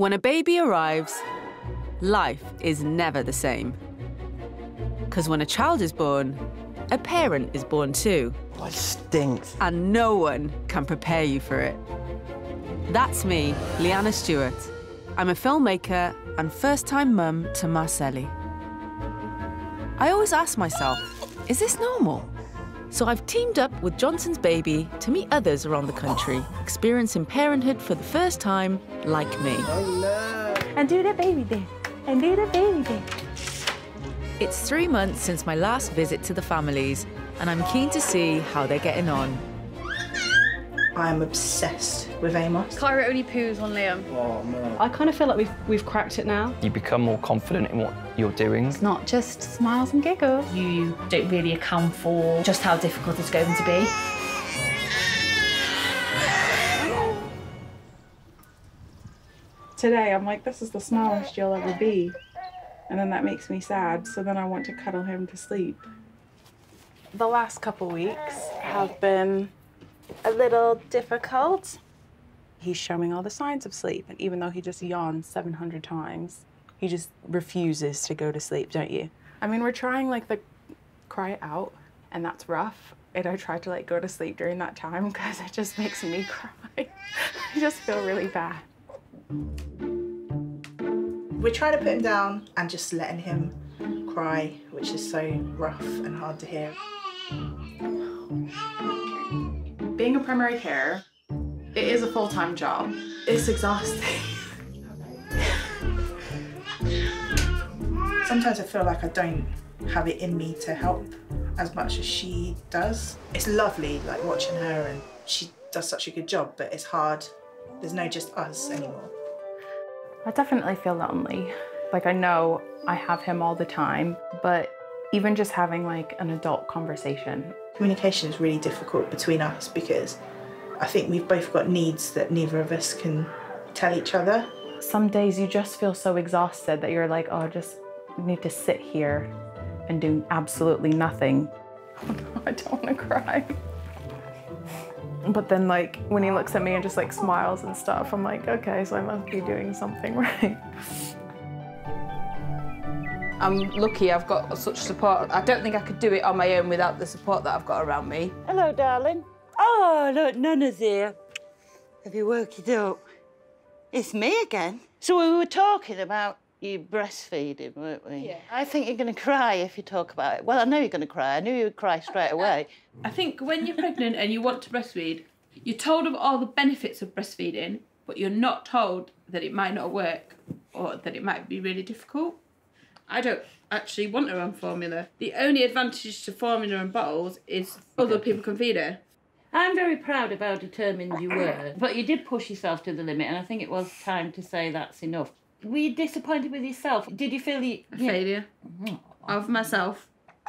When a baby arrives, life is never the same. Because when a child is born, a parent is born too. Oh, it stinks. And no one can prepare you for it. That's me, Liana Stewart. I'm a filmmaker and first-time mum to Marcelli. I always ask myself, is this normal? So I've teamed up with Johnson's Baby to meet others around the country, experiencing parenthood for the first time, like me. Oh, no. And do the baby thing. And do the baby thing. It's 3 months since my last visit to the families, and I'm keen to see how they're getting on. I'm obsessed with Amos. Kyra only poos on Liam. Oh, no. I kind of feel like we've cracked it now. You become more confident in what you're doing. It's not just smiles and giggles. You don't really account for just how difficult it's going to be. Today, I'm like, this is the smallest you'll ever be. And then that makes me sad, so then I want to cuddle him to sleep. The last couple weeks have been a little difficult. He's showing all the signs of sleep, and even though he just yawns 700 times, he just refuses to go to sleep, don't you? I mean, we're trying like the cry it out, and that's rough. And I tried to like go to sleep during that time because it just makes me cry. I just feel really bad. We're trying to put him down and just letting him cry, which is so rough and hard to hear. Being a primary carer, it is a full-time job. It's exhausting. Sometimes I feel like I don't have it in me to help as much as she does. It's lovely, like watching her, and she does such a good job, but it's hard. There's no just us anymore. I definitely feel lonely. Like, I know I have him all the time, but even just having like an adult conversation. Communication is really difficult between us because I think we've both got needs that neither of us can tell each other. Some days you just feel so exhausted that you're like, oh, I just need to sit here and do absolutely nothing. Oh no, I don't want to cry. But then like when he looks at me and just like smiles and stuff, I'm like, okay, so I must be doing something right. I'm lucky I've got such support. I don't think I could do it on my own without the support that I've got around me. Hello, darling. Oh, look, Nana's here. Have you woke it up? It's me again. So we were talking about you breastfeeding, weren't we? Yeah. I think you're going to cry if you talk about it. Well, I know you're going to cry. I knew you would cry straight away. I think when you're pregnant and you want to breastfeed, you're told of all the benefits of breastfeeding, but you're not told that it might not work or that it might be really difficult. I don't actually want her on formula. The only advantage to formula and bottles is other people can feed her. I'm very proud of how determined you were, but you did push yourself to the limit, and I think it was time to say that's enough. Were you disappointed with yourself? Did you feel you... A failure of myself.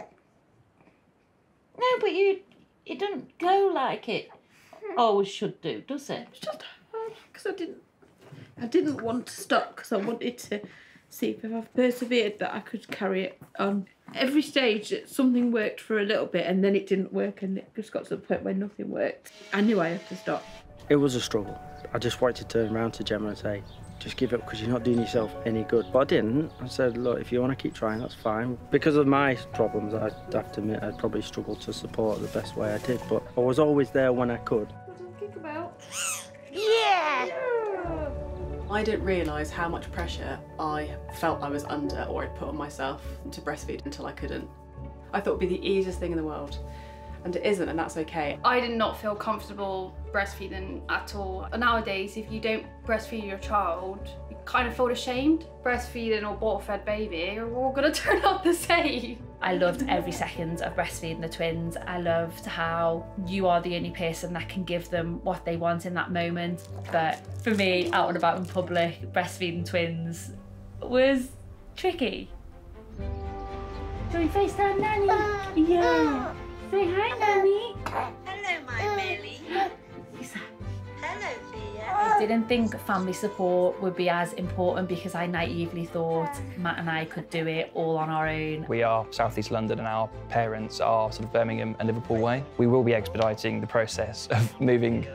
No, but you don't go like it always should do, does it? It's just hard because I didn't want to stop because I wanted to see if I've persevered that I could carry it on. Every stage something worked for a little bit and then it didn't work and it just got to the point where nothing worked. I knew I had to stop. It was a struggle. I just wanted to turn around to Gemma and say, just give up because you're not doing yourself any good. But I didn't. I said, look, if you want to keep trying, that's fine. Because of my problems, I have to admit, I'd probably struggled to support the best way I did. But I was always there when I could. Kick about. Yeah! I didn't realise how much pressure I felt I was under or I'd put on myself to breastfeed until I couldn't. I thought it would be the easiest thing in the world. And it isn't, and that's okay. I did not feel comfortable breastfeeding at all. Nowadays, if you don't breastfeed your child, you kind of feel ashamed. Breastfeeding or bottle-fed baby are all gonna turn out the same. I loved every second of breastfeeding the twins. I loved how you are the only person that can give them what they want in that moment. But for me, out and about in public, breastfeeding twins was tricky. Shall we FaceTime Nanny? Yeah. Say hi, Nanny. Hello, my Millie. Hello, dear. I didn't think family support would be as important because I naively thought Matt and I could do it all on our own. We are South East London and our parents are sort of Birmingham and Liverpool way. We will be expediting the process of moving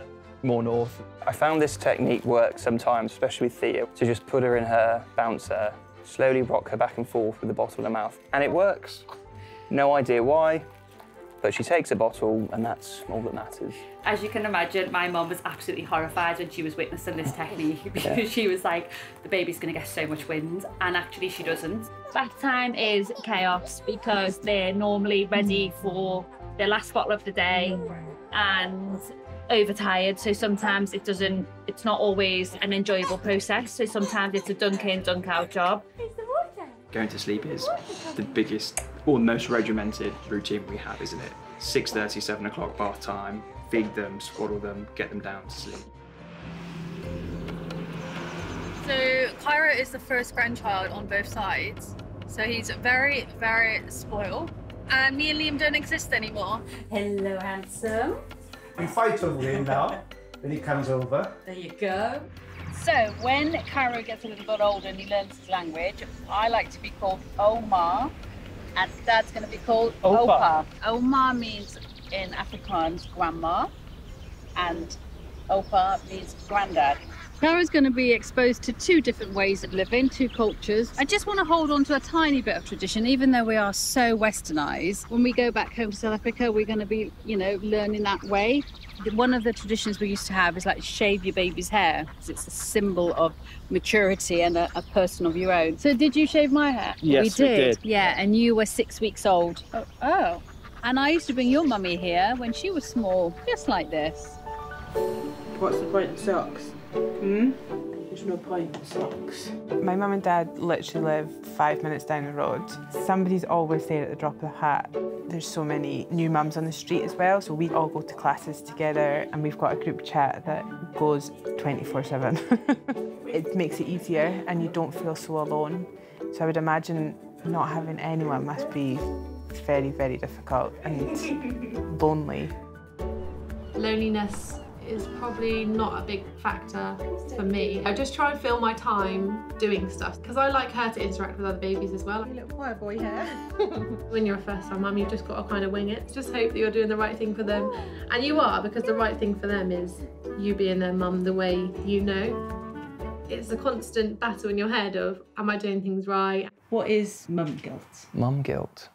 more north. I found this technique works sometimes, especially with Thea, to just put her in her bouncer, slowly rock her back and forth with the bottle in her mouth. And it works. No idea why, but she takes a bottle and that's all that matters. As you can imagine, my mum was absolutely horrified when she was witnessing this technique because she was like, the baby's gonna get so much wind, and actually she doesn't. Bath time is chaos because they're normally ready for their last bottle of the day and overtired, so sometimes it's not always an enjoyable process, so sometimes it's a dunk in, dunk out job. Going to sleep is the biggest or most regimented routine we have, isn't it? 6:30, 7 o'clock bath time, feed them, swaddle them, get them down to sleep. So Kyra is the first grandchild on both sides, so he's very, very spoiled. And me and Liam don't exist anymore. Hello, handsome. We fight over him now when he comes over. There you go. So when Kyra gets a little bit older and he learns his language, I like to be called Omar, and Dad's going to be called Opa. Omar means in Afrikaans grandma, and Opa means granddad. Kyra's going to be exposed to two different ways of living, two cultures. I just want to hold on to a tiny bit of tradition, even though we are so westernised. When we go back home to South Africa, we're going to be, learning that way. One of the traditions we used to have is like shave your baby's hair, because it's a symbol of maturity and a person of your own. So did you shave my hair? Yes, we did. Yeah, and you were 6 weeks old. Oh. And I used to bring your mummy here when she was small, just like this. What's the point of socks? There's no point in socks. My mum and dad literally live 5 minutes down the road. Somebody's always there at the drop of the hat. There's so many new mums on the street as well, so we all go to classes together and we've got a group chat that goes 24/7. It makes it easier and you don't feel so alone. So I would imagine not having anyone must be very, very difficult and lonely. Loneliness is probably not a big factor for me. I just try and fill my time doing stuff because I like her to interact with other babies as well. You little choir boy here. When you're a first-time mum, you've just got to kind of wing it. Just hope that you're doing the right thing for them. And you are, because the right thing for them is you being their mum the way you know. It's a constant battle in your head of, am I doing things right? What is mum guilt? Mum guilt.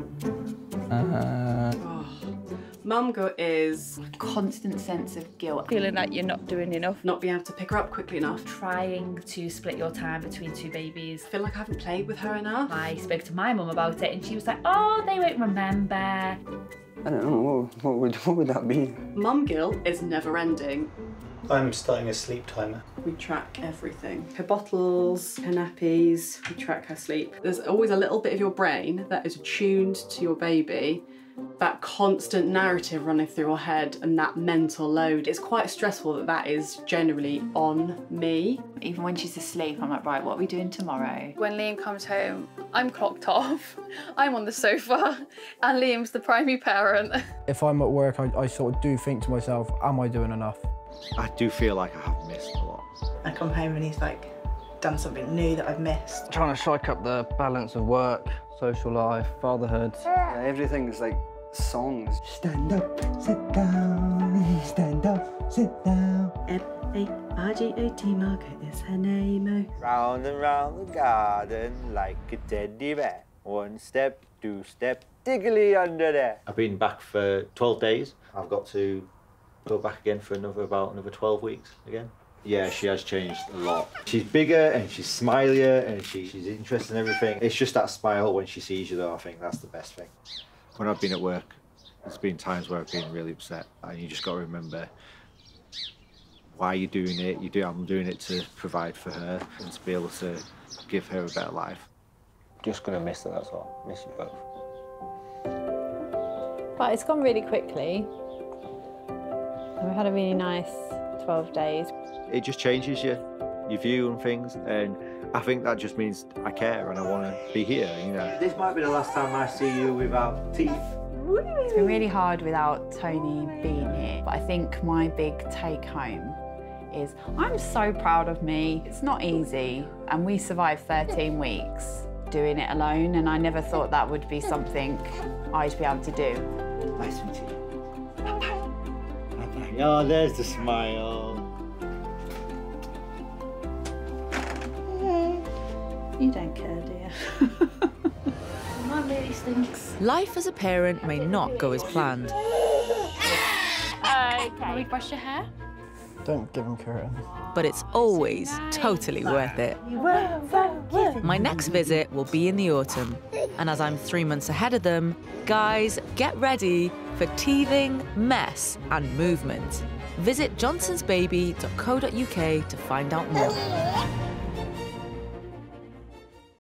Mum guilt is a constant sense of guilt. Feeling like you're not doing enough. Not being able to pick her up quickly enough. Trying to split your time between two babies. I feel like I haven't played with her enough. I spoke to my mum about it and she was like, oh, they won't remember. I don't know, what would that be? Mum guilt is never ending. I'm starting a sleep timer. We track everything. Her bottles, her nappies, we track her sleep. There's always a little bit of your brain that is attuned to your baby. That constant narrative running through your head and that mental load. It's quite stressful that is generally on me. Even when she's asleep, I'm like, right, what are we doing tomorrow? When Liam comes home, I'm clocked off. I'm on the sofa and Liam's the primary parent. If I'm at work, I sort of do think to myself, am I doing enough? I do feel like I have missed a lot. I come home and he's like done something new that I've missed. Trying to strike up the balance of work, social life, fatherhood. Everything's like songs. Stand up, sit down, stand up, sit down. M-A-R-G-O-T, Margaret is her name. Round and round the garden like a teddy bear. 1 step, 2 step, tickly under there. I've been back for 12 days. I've got to go back again for another 12 weeks again. Yeah, she has changed a lot. She's bigger and she's smilier and she's interested in everything. It's just that smile when she sees you though, I think that's the best thing. When I've been at work, there's been times where I've been really upset and you just got to remember why you're doing it. I'm doing it to provide for her and to be able to give her a better life. Just gonna miss her, that's all. Miss you both. But it's gone really quickly. We've had a really nice 12 days. It just changes your view on things, and I think that just means I care and I want to be here, you know. This might be the last time I see you without teeth. It's been really hard without Tony being here, but I think my big take home is I'm so proud of me. It's not easy, and we survived 13 weeks doing it alone, and I never thought that would be something I'd be able to do. Nice to meet you. Oh, there's the smile. You don't care, do you? Mum really stinks. Life as a parent may not go as planned. Okay. Can we brush your hair? Don't give him curtain. But it's always totally worth it. My next visit will be in the autumn, and as I'm 3 months ahead of them, guys, get ready for teething, mess, and movement. Visit johnsonsbaby.co.uk to find out more.